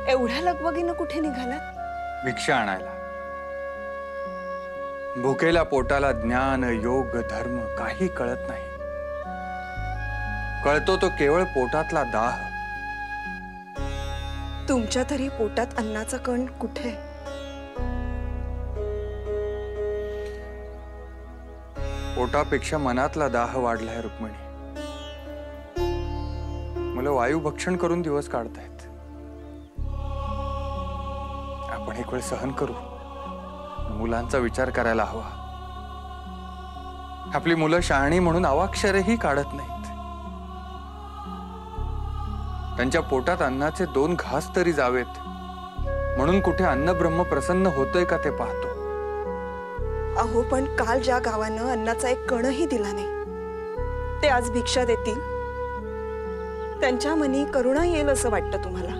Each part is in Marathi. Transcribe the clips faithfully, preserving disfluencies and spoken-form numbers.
एवढ्या लगबगीनं कुठे निघालात? भिक्षा आणायला। भुकेल्या पोटाला ज्ञान योग धर्म काही कळत नाही। कळतो तो केवळ पोटातला दाह। तुमच्या तरी पोटात अन्नाचा कण कुठे? पोटापेक्षा मनातला दाह वाढलाय रुक्मिणी। मला वायू भक्षण करून दिवस काढतायत। आपण एक वेळ सहन करू। मुलांचा विचार करायला हवा। आपली मुलं शहाणी म्हणून अवाक्षरही काढत नाहीत। त्यांच्या पोटात अन्नाचे दोन घास तरी जावेत म्हणून कुठे अन्न ब्रह्म प्रसन्न होतोय का ते पाहतो। अहो पण काल ज्या गावानं अन्नाचा एक कणही दिला नाही ते आज भिक्षा देतील? त्यांच्या मनी करुणा येईल असं वाटतं तुम्हाला?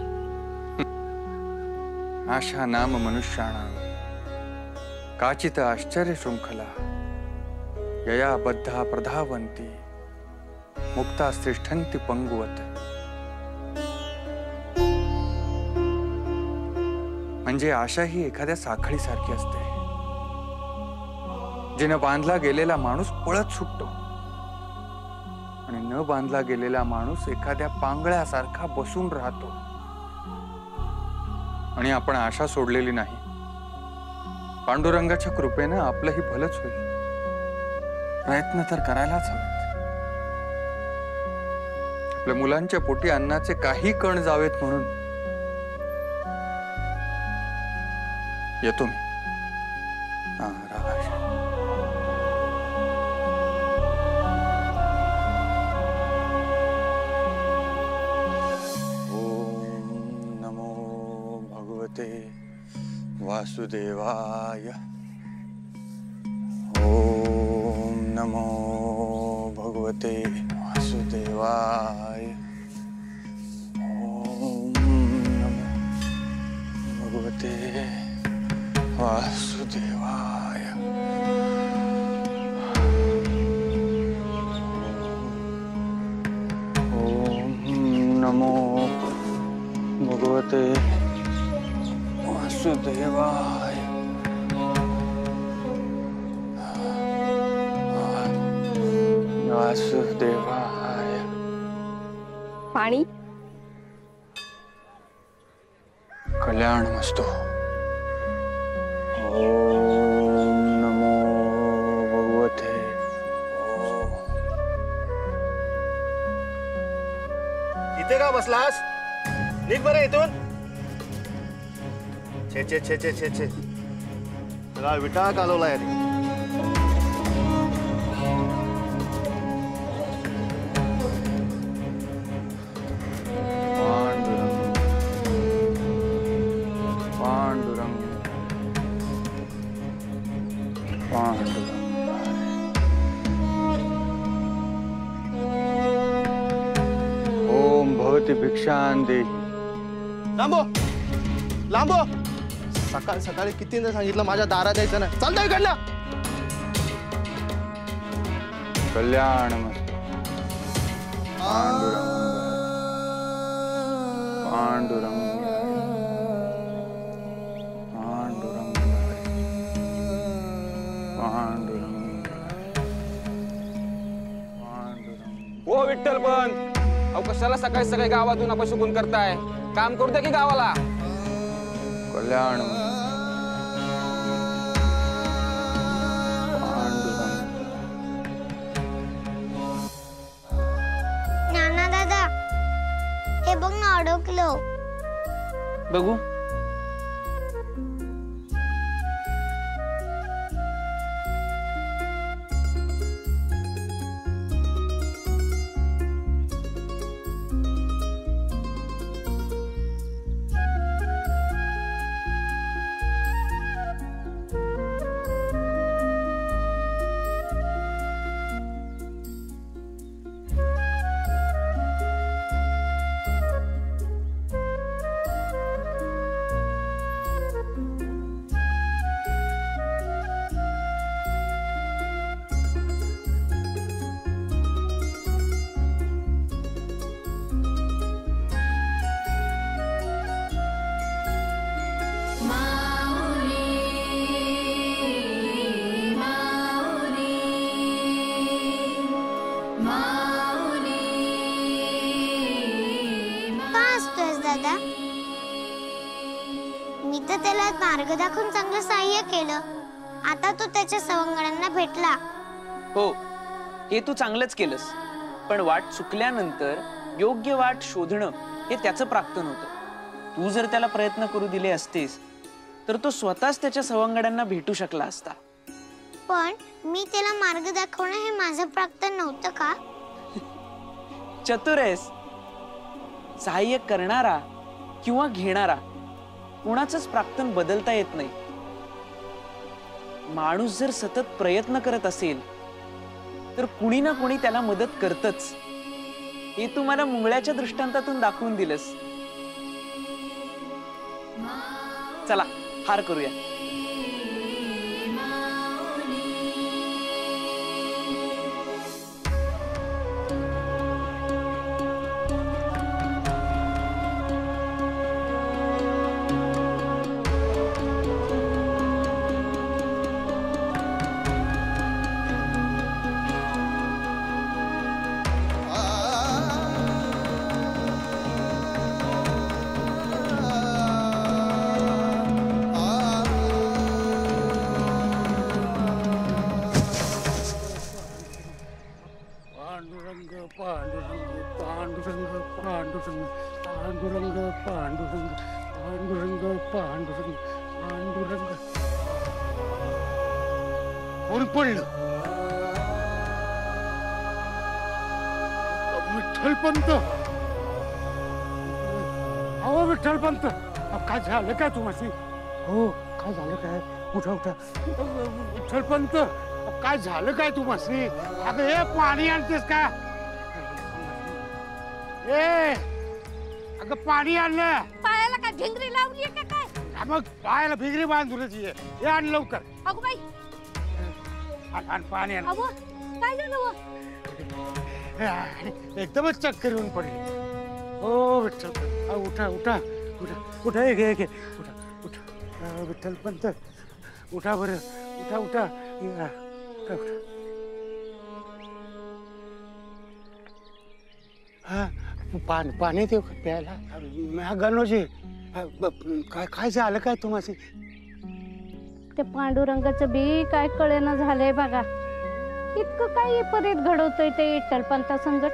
आशा नाम मनुष्याणां काचित आश्चर्य शृंखला यया बद्धा प्रधावंती मुक्ता तिष्ठन्ति पंगुवत। म्हणजे आशा ही एखाद्या साखळीसारखी असते जिने बांधला गेलेला माणूस पळत सुटतो आणि न बांधला गेलेला माणूस एखाद्या पांगळ्यासारखा बसून राहतो। आणि आपण आशा सोडलेली नाही। पांडुरंगाच्या कृपेने आपलंही भलंच होईल। प्रयत्न तर करायलाच हवेत। आपल्या मुलांच्या पोटी अन्नाचे काही कण जावेत म्हणून येतो मी। हा राहा। वासुदेवाय। ओम नमो भगवते वासुदेवाय। ओम नमो भगवते वासुदेवाय। ओम नमो भगवते वासुदेवाय। वासुदेवाय। पाणी। कल्याणमस्तु। ओम नमो भगवते। इथे का बसलास? निघ बरं इथून। छे छे छे छे छे छे सगळा विटाळ कालवलाय रे। पांडुरंग पांडुरंग पांडुरंग। ओम भवती भिक्षां देहि। लांबो लांबो। सकाळी सकाळी कितींदा सांगितलं माझ्या दारात यायचं नाही। चालतंय इकडनं। कल्याणमस्तु। पांडुरंग पांडुरंग पांडुरंग पांडुरंग पांडुरंग। ओ विठ्ठल पंत, अहो कशाला सकाळी सकाळी गावातून अपशकुन करताय? काम करू द्या की गावाला। कल्याण नाना दादा हे बघ ना अडकलो। बघू। मी तर त्याला मार्ग दाखवून चांगलं सहाय्य केलं. आता तो त्याच्या सवंगड्यांना भेटला. हो, हे तू चांगलंच केलंस. पण वाट चुकल्यानंतर योग्य वाट शोधणं हे त्याचं प्राक्तन होतं. तू जर त्याला प्रयत्न करू दिले असतेस तर तो स्वतःच त्याच्या सवंगड्यांना भेटू शकला असता. पण मी त्याला मार्ग दाखवणं हे माझं प्राक्तन नव्हतं का? चतुर आहेस. सहाय्य करणारा किंवा घेणारा कुणाचंच प्राक्तन बदलता येत नाही. माणूस जर सतत प्रयत्न करत असेल तर कुणी ना कुणी त्याला मदत करतच. हे तू मला मुंगळ्याच्या दृष्टांतातून दाखवून दिलंस. चला हार करूया. पांडुरंग पांडुरंग पांडुरंग पांडुरंग पांडुरंग कोण पडलं? विठ्ठलपंत. अहो विठ्ठलपंत, काय झालं काय तुम्हाला? हो काय झालं काय? उठा उठा. विठ्ठलपंत काय झालं काय तुम्हाला? अगं हे पाणी आणतेस का? ए अगं पाणी आणलं. पायाला काय भिंगरी लावली का काय? मग पायाला भिंगरी बांधूनची आहे. हे आण लवकर. अगो बाई, आण आण पाणी आण. अगो काय झालं व? एकदमच चक्कर येऊन पडली. हो विठ्ठल, उठा उठा उठा उठा. एक एक उठा उठा. विठ्ठल पंत उठा बरं. उठा उठा उठा उठा. हा पाणी पाणी देऊ का प्यायला? गणोजी काय काय झालं काय तुम्हाला? ते पांडुरंगाचं बी काय कळेना झालंय बघा. इतकं काय विपरीत घडवतोय ते विठ्ठलपंता संगत.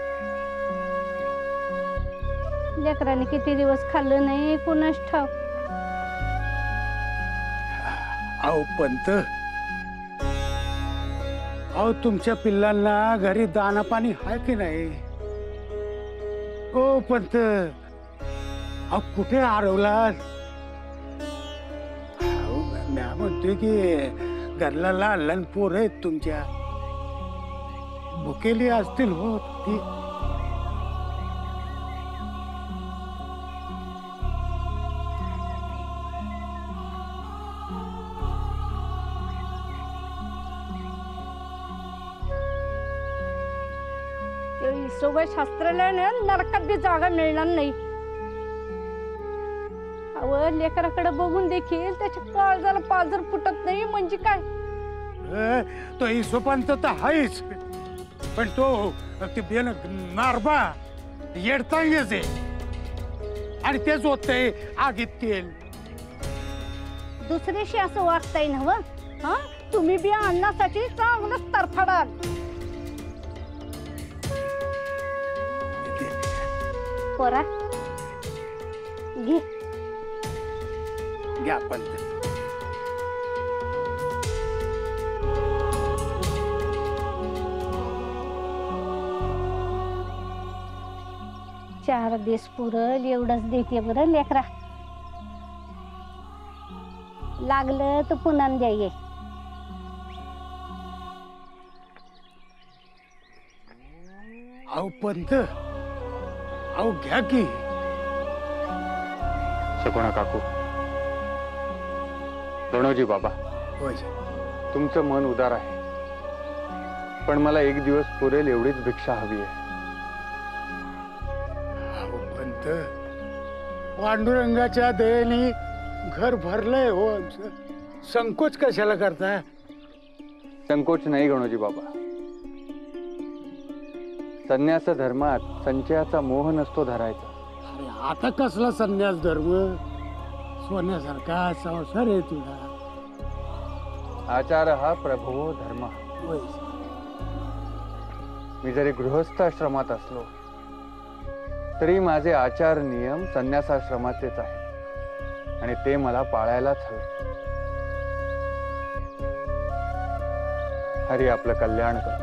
लेकरांनी किती दिवस खाल्लं नाही कुणाच ठाव. अहो पंत, अहो तुमच्या पिल्लांना घरी दाना पाणी आहे की नाही? ओ पंत, अहो कुठे हरवलात? मी म्हणतोय की घरला लहान लहान पोरं आहेत तुमच्या, भुकेली असतील हो ती. सगळं शास्त्रालयानं नरकात बी जागा मिळणार नाही. अव लेकराकडे बघून देखील त्याच्या काळजाला पाजर फुटत नाही म्हणजे काय? तो हिशोबांत तर आहेच, पण तो ते बेन नारबा येडतांगेच आहे आणि तेच होतंय आगीत तेल. दुसरीशी असं वागताय ना व? हा तुम्ही बी अन्नासाठी चांगलंच तरफडाल. पोरा घे घ्या पंत. चार दिवस पुरल एवढंच देते बरं लेकरा. लागलं तर पुन्हा द्या ये. अहो पंत, अहो घ्या की. सगुणा काकू, रणोजी बाबा, होय तुमचं मन उदार आहे, पण मला एक दिवस पुरेल एवढीच भिक्षा हवी आहे. अहो पंत, पांडुरंगाच्या दयेने घर भरलंय हो आमचं. संकोच कशाला करताय? संकोच नाही गणोजी बाबा. संन्यास धर्मात संचयाचा मोह नसतो धरायचा. अरे आता कसला संन्यास धर्म? सोन्यासारखा संसार आहे तुला. आचार हा प्रभो धर्म. होय. मी जरी गृहस्थाश्रमात असलो तरी माझे आचार नियम संन्यासाश्रमाचेच आहेत आणि ते मला पाळायलाच हवे. हरी आपलं कल्याण कर.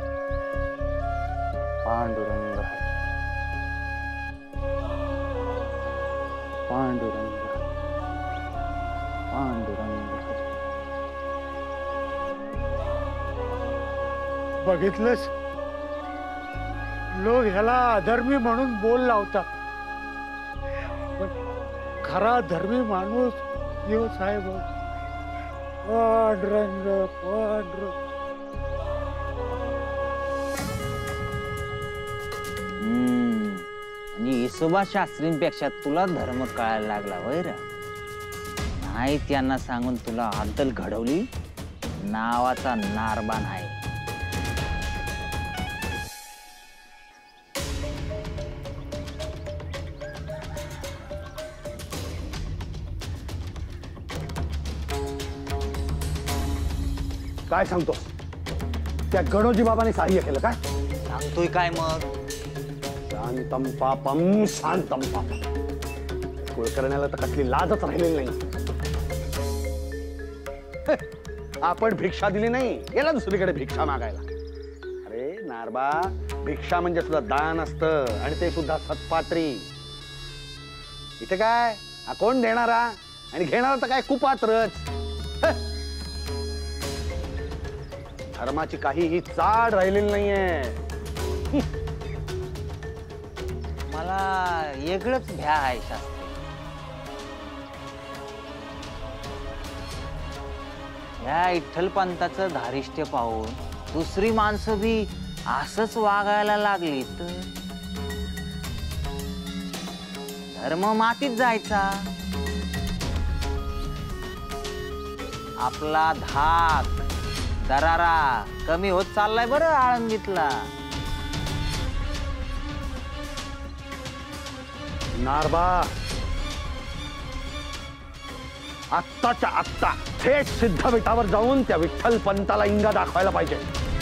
पांडुरंग हरी. पांडुरंग पांडुरंग हरी. बघितलंस, लोक ह्याला अधर्मी म्हणून बोल लावतात, पण खरा धर्मी माणूस येऊ साहेब. पांडुरंग पांडुरंग. हम्म आणि इसोबा शास्त्रींपेक्षा तुला धर्म कळायला लागला होय रे. नाही त्यांना सांगून तुला अद्दल घडवली, नावाचा नारबान आहे. काय सांगतोस? त्या गणोजी बाबाने सहाय्य केलं काय? सांगतोय काय मग? शांतम पापम शांतम पापम. कुलकर्ण्याला तर कसली लाजच राहिलेली नाही. आपण भिक्षा दिली नाही, गेला दुसरीकडे भिक्षा मागायला. अरे नारबा, भिक्षा म्हणजे सुद्धा दान असतं आणि ते सुद्धा सत्पात्री. इथे काय हा कोण देणारा आणि घेणारा तर काय कुपात्रच. धर्माची काहीही चाड राहिलेली नाहीये. मला वेगळंच भ्या आहे शास्त्री. या विठ्ठलपंताचं धारिष्ट्य पाहून दुसरी माणसं बी असंच वागायला लागली तर धर्म मातीत जायचा. आपला धाक दरारा कमी होत चाललाय बरं आळंदीतला. नारबा, आत्ताच्या आत्ता थेट सिद्धपीठावर जाऊन त्या विठ्ठल पंताला इंगा दाखवायला पाहिजे.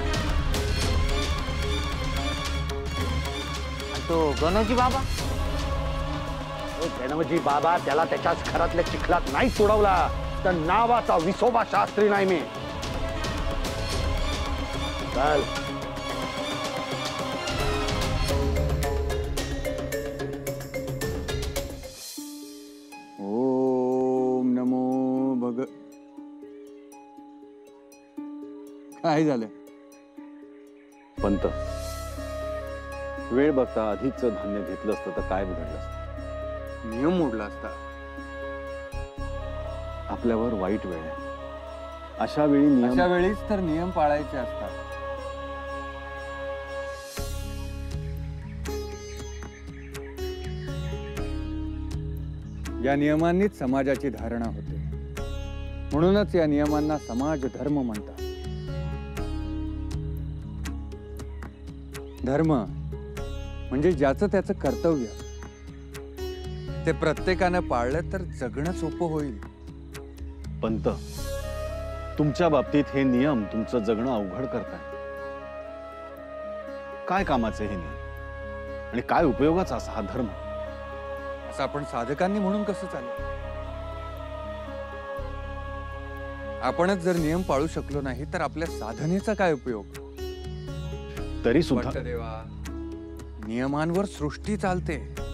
तो गणोजी बाबा, गणोजी बाबा त्याला त्याच्याच घरातल्या चिखलात नाही सोडवला तर नावाचा विसोबा शास्त्री नाही मी. चल. ओम नमो भग. काय झालं? पंत, वेळ बघता आधीच धान्य घेतलं असतं तर काय बिघडलं असतं? नियम मोडला असता. आपल्यावर वाईट वेळ आहे. अशा वेळी नियम अशा वेळीच तर नियम पाळायचे असतात. या नियमांनीच समाजाची धारणा होते. म्हणूनच या नियमांना समाज धर्म म्हणतात. धर्म म्हणजे ज्याचं त्याचं कर्तव्य ते प्रत्येकानं पाळलं तर जगणं सोपं होईल. पंत, तुमच्या बाबतीत हे नियम तुमचं जगणं अवघड करताय. काय कामाचे हे नियम आणि काय उपयोगाचा असा हा धर्म? असं आपण साधकांनी म्हणून कसं चालेल? आपणच जर नियम पाळू शकलो नाही तर आपल्या साधनेचा काय उपयोग? तरी सुद्धा देवा, नियमांवर सृष्टी चालते.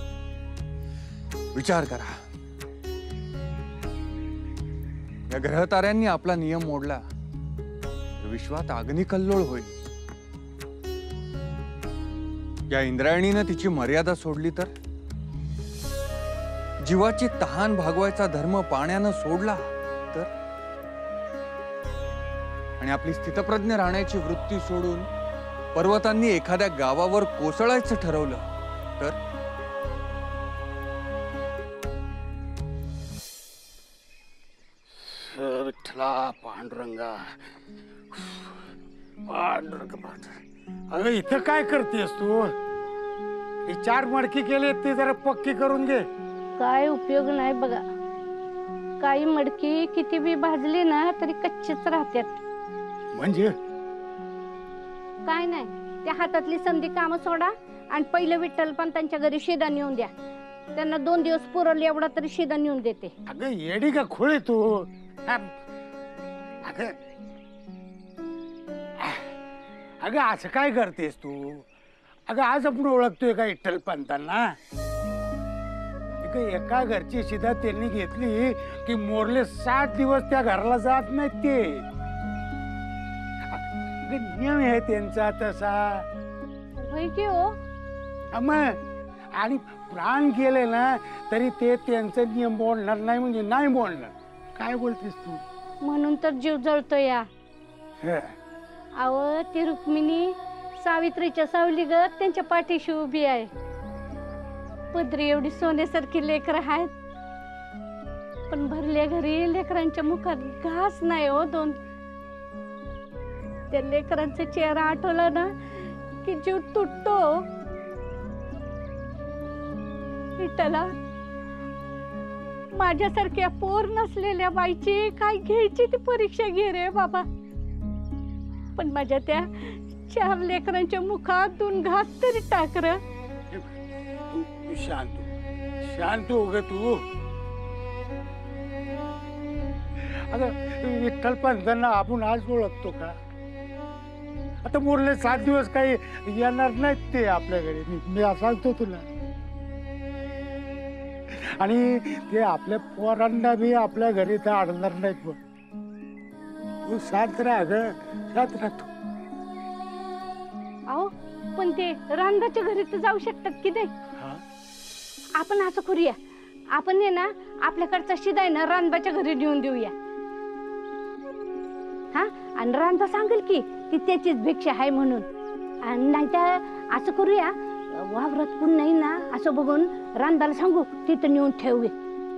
विचार करा, या ग्रहताऱ्यांनी आपला नियम मोडला तर विश्वात अग्निकल्लोळ होईल. या इंद्रायणीनं तिची मर्यादा सोडली तर? जीवाची तहान भागवायचा धर्म पाण्यानं सोडला तर? आणि आपली स्थितप्रज्ञ राहण्याची वृत्ती सोडून पर्वतांनी एखाद्या गावावर कोसळायचं ठरवलं तर? विठ्ठला पांडुरंगा पांडुरंग. अगं इथं काय करतेस तू? ही चार मडकी केली ती जरा पक्की करून घे. काय उपयोग नाही बघा. सकाळी मडकी किती बी भाजली ना तरी कच्चीच राहतात. म्हणजे काय नाही, त्या हातातली संधी काम सोडा आणि पहिलं विठ्ठल पण त्यांच्या घरी शिदा नेऊन द्या. त्यांना दोन दिवस पुरवले एवढा तरी शिदा नेऊन देते. अगं येडी का खोळे तू? अगं अगं असं काय करतेस तू? अगं आज आपण ओळखतोय का विठ्ठल पंतांना? एका घरची शिदा त्यांनी घेतली की मोरले सात दिवस त्या घराला जात नाहीत ते. नियम आहे त्यांचा तसा. मग आणि प्राण गेले ना तरी ते त्यांचा नियम मोडणार नाही म्हणजे नाही मोडणार. काय बोलतेस तू? म्हणून तर जीव जळतो या. अहो ती रुक्मिणी सावित्रीच्या सावलीगत त्यांच्या पाठीशी उभी आहे. पदरी एवढी सोन्यासारखी लेकर आहेत पण भरल्या घरी लेकरांच्या मुखात घास नाही हो. दोन त्या लेकरांचा चेहरा आठवला ना की जीव तुटतो. विठ्ठला, माझ्यासारख्या पोर नसलेल्या बाईची काय घ्यायची ती परीक्षा घे रे बाबा. पण माझ्या त्या चार लेकरांच्या मुखात दोन घास तरी टाक र. शांत शांत हो ग तू. अगं विठ्ठल पंतांना आपण आज ओळखतो का? आता मोरले सात दिवस काही येणार नाहीत ते आपल्याकडे. मी सांगतो तुला. आणि ते आपल्या पोरांना बी आपल्या घरी तर आणणार नाहीत. पण तू शांत राहा ग, शांत राहतो. अहो पण ते रांगाच्या घरी तर जाऊ शकतात की नाही? आपण असं करूया, आपण आहे ना आपल्याकडचा शिदा आहे ना रानबाच्या घरी नेऊन देऊया. हा, आणि रानबा सांगेल की ती त्याचीच भिक्षा आहे म्हणून. आणि नाही तर असं करूया, वावरात कोण नाही ना असं बघून रानबाला सांगू तिथं नेऊन ठेवूया.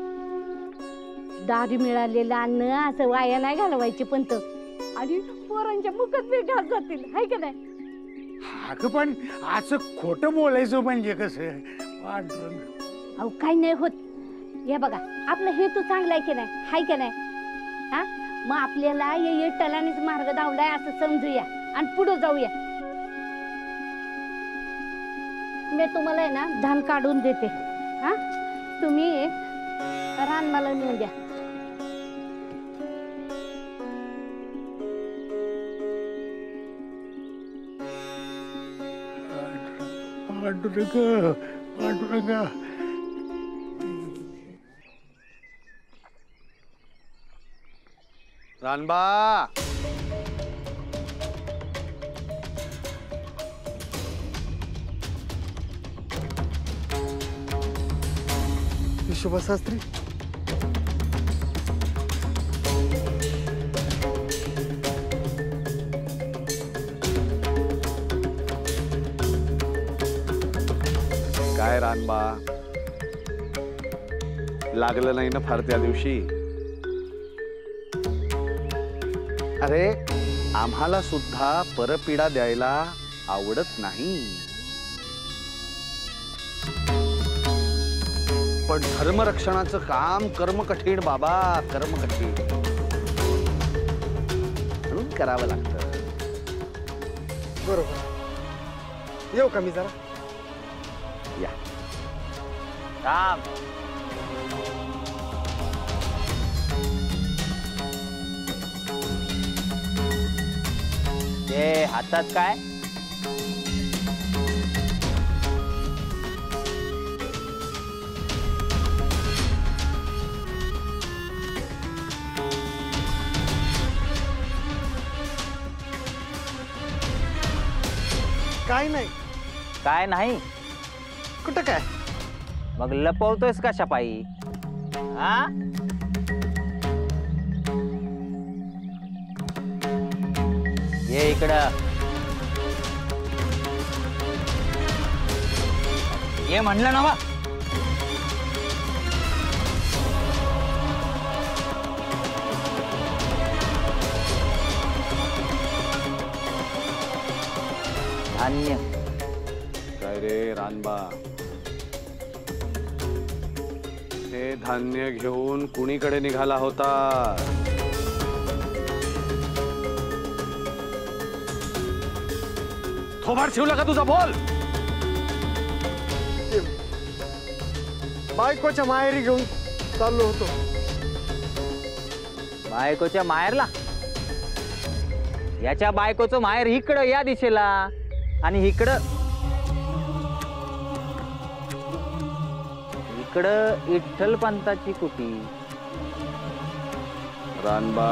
दारी मिळालेलं अन्न असं वाया नाही घालवायचे पंत. आणि पोरांच्या मुखात बी घास जातील, हाय का नाही? अगं पण असं खोटं बोलायचं म्हणजे कसं? अहो काही नाही होत. हे बघा आपला हेतू चांगला आहे की नाही, हाय का नाही? हा, मग आपल्याला ये टलानेच मार्ग दावलाय असं समजूया आणि पुढे जाऊया. मी तुम्हाला आहे ना धान काढून देते. हा, तुम्ही रान मला नेऊन द्या. पांडुरंग, पांडुरंग. रानबा, विश्वभा शास्त्री, काय रानबा, लागलं नाही ना फार त्या दिवशी? अरे आम्हाला सुद्धा परपीडा द्यायला आवडत नाही, पण धर्मरक्षणाचं काम कर्म कठीण बाबा, कर्म कठीण म्हणून करावं लागतं. बरोबर. येऊ का मी जरा? या. राम, ते हातात काय? काय नाही. काय नाही? कुठं काय? मग लपवतोयस का शपाई? हा, ये इकडं. ये म्हणलं ना. धान्य. काय रे रानबा, हे धान्य घेऊन कुणीकडे निघाला होता? थोबाड शिवला का तुझा? बोल. बायकोच्या माहेरी घेऊन चाललो होतो. बायकोच्या माहेरला? याच्या बायकोचं माहेर इकडं या दिशेला आणि इकडं इकडं विठ्ठल पंताची कुटी. रानबा,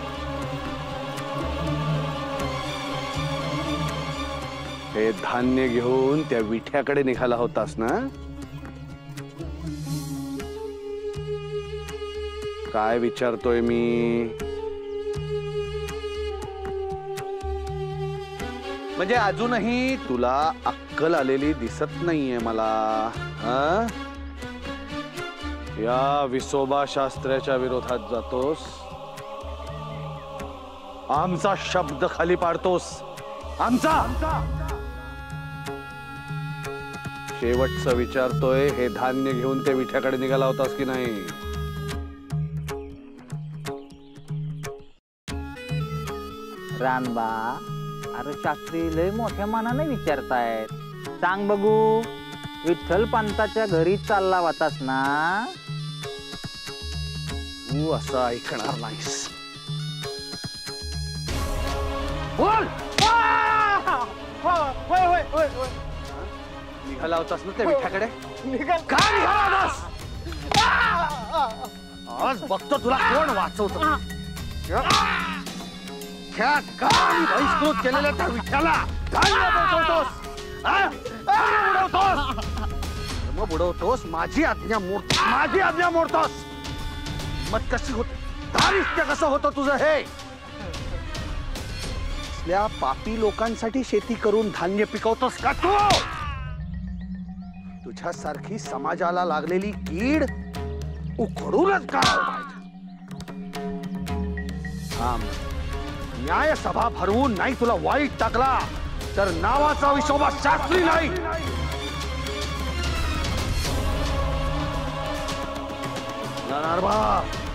हे धान्य घेऊन त्या विठ्याकडे निघाला होतास ना? काय विचारतोय मी? म्हणजे अजूनही तुला अक्कल आलेली दिसत नाहीये मला. हा? या विसोबा शास्त्र्याच्या विरोधात जातोस, आमचा शब्द खाली पाडतोस. आमचा शेवटचं विचारतोय, हे धान्य घेऊन ते विठ्याकडे निघाला होतास की नाही? रानबा, अरे शास्त्री लय मोठ्या मनाने विचारतायत. सांग बघू, विठ्ठल पंताच्या घरी चालला होतास ना? तू असं ऐकणार नाहीस. बोल. होय होय होय होय. निघाला होतास ना त्या विठ्याकडे? निघाल का निघाला होतास? आज बघतो तुला कोण वाचवतो. क्या काम बहिष्कृत केलेल्या त्या विठ्याला धान्य पोचवतोस, उडवतोस, मग उडवतोस, माझी आज्ञा मोडतोस, माझी आज्ञा मोडतोस. मग कशी होत, दारिष्ट्य कसं होतं तुझं? हे असल्या पापी लोकांसाठी शेती करून धान्य पिकवतोस का तू? तुझ्यासारखी समाजाला लागलेली कीड उखडूनच काढावं पाहिजे. न्याय सभा भरवून नाही तुला वाईट टाकला तर नावाचा विसोबा शास्त्री नाही. नारबा,